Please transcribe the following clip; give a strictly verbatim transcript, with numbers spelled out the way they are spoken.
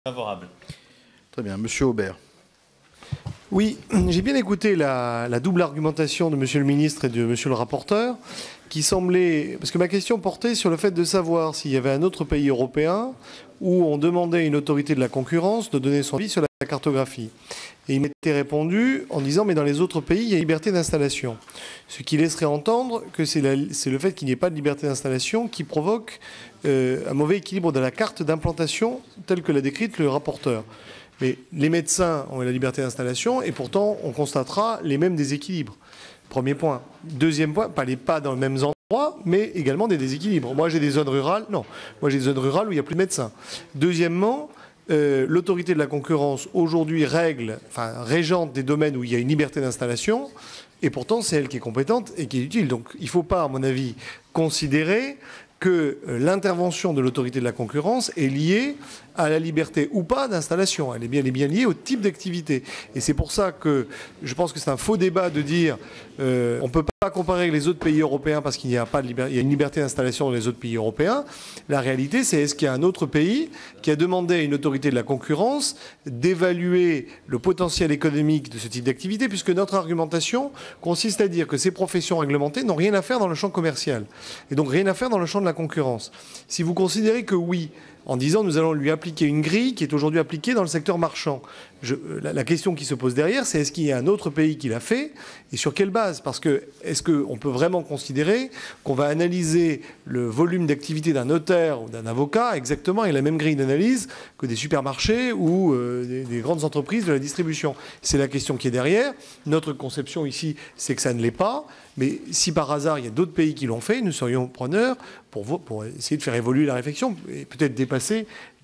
Favorable. Très bien. Monsieur Aubert. Oui, j'ai bien écouté la, la double argumentation de Monsieur le ministre et de Monsieur le rapporteur, qui semblait... Parce que ma question portait sur le fait de savoir s'il y avait un autre pays européen où on demandait à une autorité de la concurrence de donner son avis sur la cartographie. Et il m'était répondu en disant « mais dans les autres pays, il y a liberté d'installation ». Ce qui laisserait entendre que c'est le fait qu'il n'y ait pas de liberté d'installation qui provoque euh, un mauvais équilibre de la carte d'implantation telle que l'a décrite le rapporteur. Mais les médecins ont la liberté d'installation et pourtant on constatera les mêmes déséquilibres. Premier point. Deuxième point, pas les pas dans les mêmes endroits, mais également des déséquilibres. Moi j'ai des zones rurales, non. Moi j'ai des zones rurales où il n'y a plus de médecins. Deuxièmement, euh, l'autorité de la concurrence aujourd'hui règle, enfin régente des domaines où il y a une liberté d'installation, et pourtant c'est elle qui est compétente et qui est utile. Donc il ne faut pas, à mon avis, considérer que l'intervention de l'autorité de la concurrence est liée à la liberté ou pas d'installation. Elle est bien, elle est bien liée au type d'activité. Et c'est pour ça que je pense que c'est un faux débat de dire euh, on ne peut pas comparer avec les autres pays européens parce qu'il n'y a pas de liberté, il y a une liberté d'installation dans les autres pays européens. La réalité, c'est est-ce qu'il y a un autre pays qui a demandé à une autorité de la concurrence d'évaluer le potentiel économique de ce type d'activité, puisque notre argumentation consiste à dire que ces professions réglementées n'ont rien à faire dans le champ commercial et donc rien à faire dans le champ de la concurrence. Si vous considérez que oui, en disant nous allons lui appliquer une grille qui est aujourd'hui appliquée dans le secteur marchand. Je, la, la question qui se pose derrière, c'est est-ce qu'il y a un autre pays qui l'a fait et sur quelle base? Parce que est-ce qu'on peut vraiment considérer qu'on va analyser le volume d'activité d'un notaire ou d'un avocat exactement avec la même grille d'analyse que des supermarchés ou euh, des, des grandes entreprises de la distribution? C'est la question qui est derrière. Notre conception ici, c'est que ça ne l'est pas. Mais si par hasard il y a d'autres pays qui l'ont fait, nous serions preneurs pour, pour essayer de faire évoluer la réflexion et peut-être dépasser